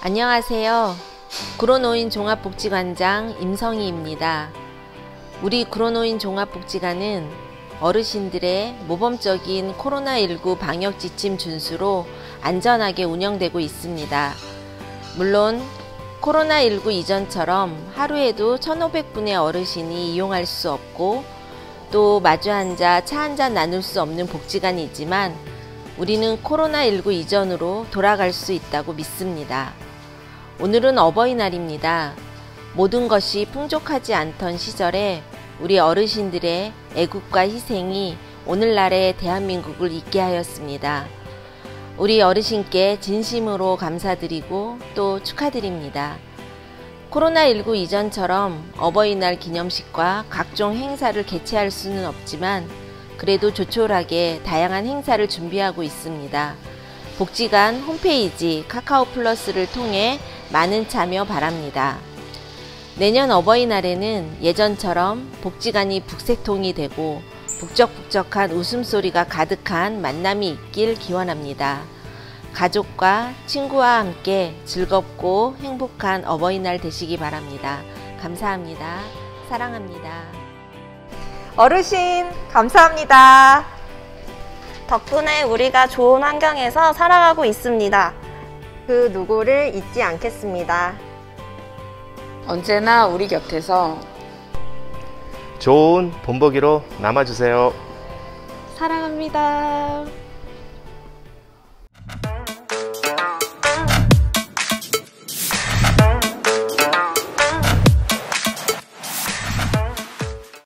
안녕하세요. 구로노인 종합복지관장 임성희입니다. 우리 구로노인 종합복지관은 어르신들의 모범적인 코로나19 방역 지침 준수로 안전하게 운영되고 있습니다. 물론 코로나19 이전처럼 하루에도 1,500분의 어르신이 이용할 수 없고 또 마주 앉아 차 한잔 나눌 수 없는 복지관이지만 우리는 코로나19 이전으로 돌아갈 수 있다고 믿습니다. 오늘은 어버이날입니다. 모든 것이 풍족하지 않던 시절에 우리 어르신들의 애국과 희생이 오늘날의 대한민국을 있게 하였습니다. 우리 어르신께 진심으로 감사드리고 또 축하드립니다. 코로나19 이전처럼 어버이날 기념식과 각종 행사를 개최할 수는 없지만 그래도 조촐하게 다양한 행사를 준비하고 있습니다. 복지관 홈페이지 카카오 플러스를 통해 많은 참여 바랍니다. 내년 어버이날에는 예전처럼 복지관이 북새통이 되고 북적북적한 웃음소리가 가득한 만남이 있길 기원합니다. 가족과 친구와 함께 즐겁고 행복한 어버이날 되시기 바랍니다. 감사합니다. 사랑합니다. 어르신 감사합니다. 덕분에 우리가 좋은 환경에서 살아가고 있습니다. 그 누구를 잊지 않겠습니다. 언제나 우리 곁에서 좋은 본보기로 남아주세요. 사랑합니다.